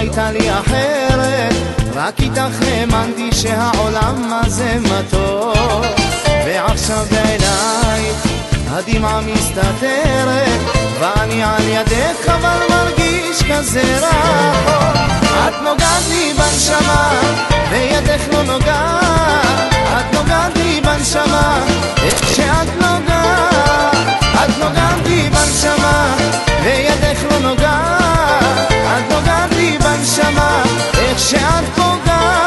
הייתה לי אחרת, רק איתך האמנתי שהעולם הזה מתוק, ועכשיו בעינייך הדמעה מסתתרת, ואני על ידך אבל מרגיש כזה רחוק. את נוגעת לי בנשמה וידך לא נוגעת, את נוגעת לי בנשמה איך שאת נוגעת, את נוגעת לי בנשמה וידך לא נוגעת, את נוגעת לי בנשמה איך שאת פוגעת.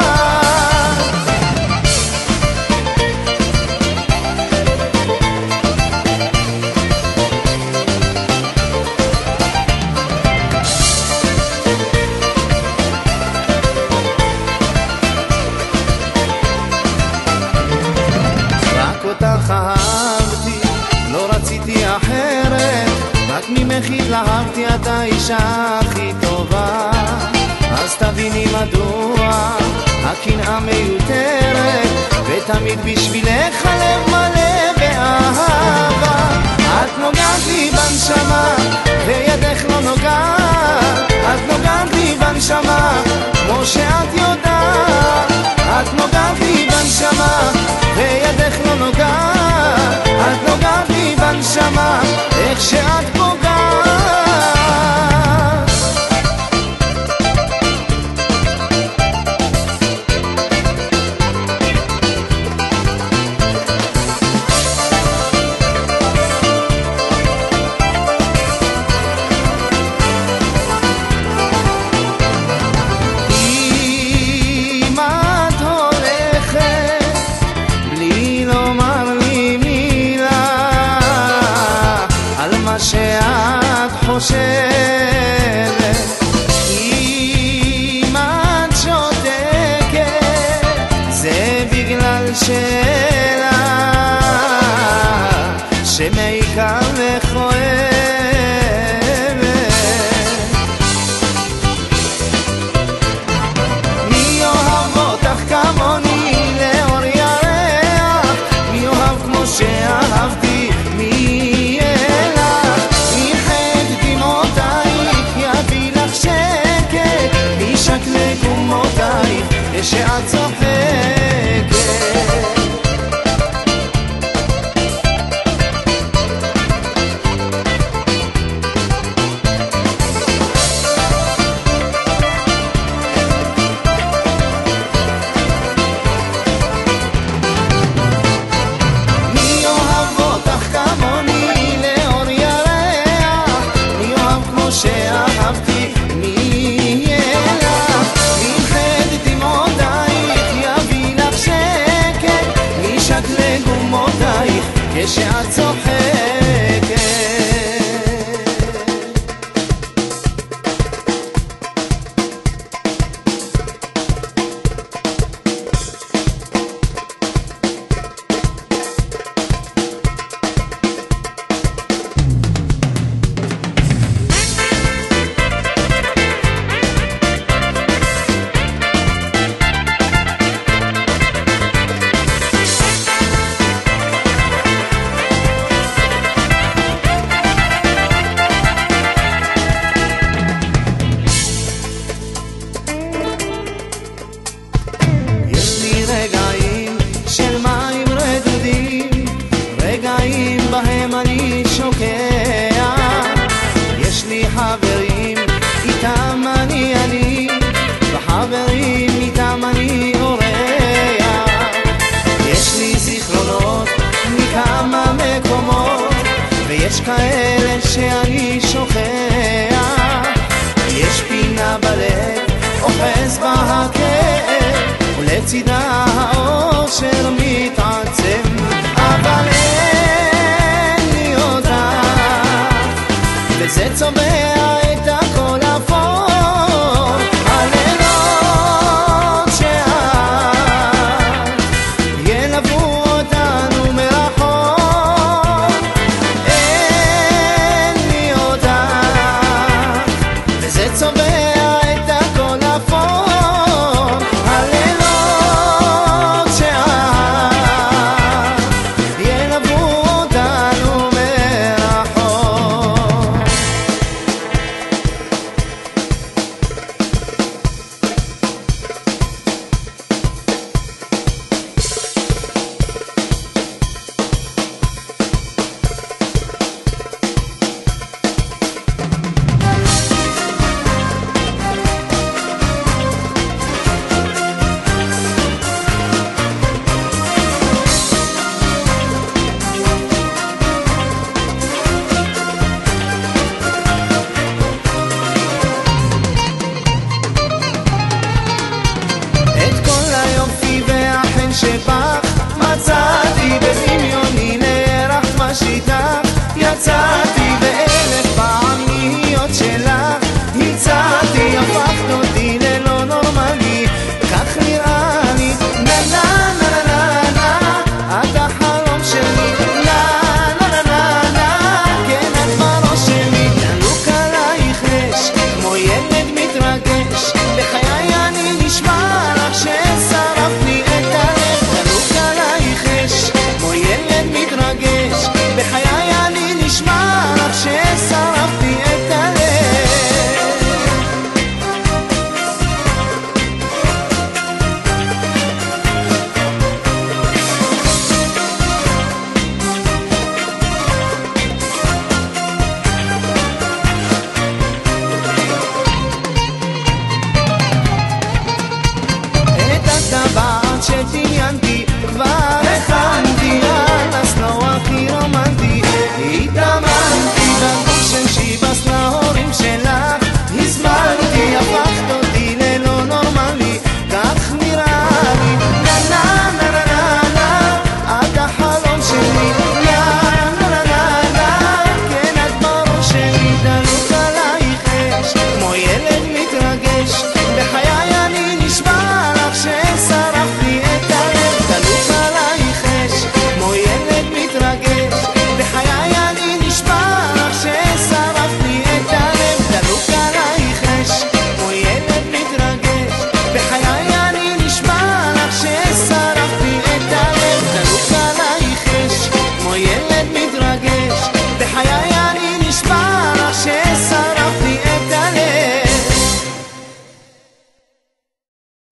אותך אהבתי, לא רציתי אחרת, רק ממך התלהבתי, את האישה הכי טובה. אז תביני מדוע הקנאה מיותרת, ותמיד בשבילך הלב מלא באהבה. את נוגעת לי בנשמה וידך לא נוגעת, את נוגעת לי בנשמה כמו שאת יודעת, את נוגעת לי בנשמה וידך לא נוגעת, את נוגעת לי בנשמה איך שאת פוגעת. שאת חושבת, אם את שותקת זה בגלל שאלה שמעיקה וכואבת. מי אוהב אותך כמוני לאור ירח, מי אוהב כמו שאהבתי, מי שאת צוחקת. מי אוהב אותך כמוני לאור ירח, מי אוהב כמו שאהבתי, מי ילך ימחד דמעותייך, יביא לך שקט, מי שקלה גומותייך כשאת צוחקת. רגעים של מים רדודים, רגעים בהם אני שוקע. יש לי חברים איתם אני, וחברים איתם אני אורח. יש לי זיכרונות מכמה מקומות, ויש כאלה שאני שוכח. יש פינה בלב אוחז בה הכאב, ולצידה האושר מתעצם, אבל אין לי אותך, וזה צובע את הכל אפור. הלילות שאת ילוו אותנו מרחוק, אין לי אותך, וזה צובע את הכל אפור. הלילות שאת שבך מצאתי בדמיוני נערכת מה שאיתך יצאתי